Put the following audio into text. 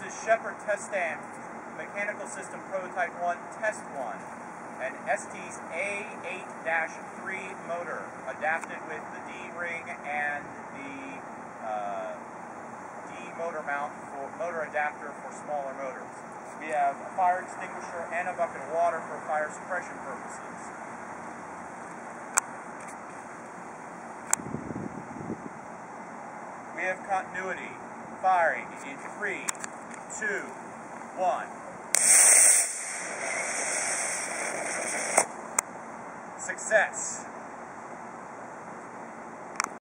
is Shepard test stand, mechanical system prototype 1, test 1. An Estes A8-3 motor, adapted with the D-ring and the D-motor mount for motor adapter for smaller motors. We have a fire extinguisher and a bucket of water for fire suppression purposes. We have continuity, firing in 3, 2, 1. Success.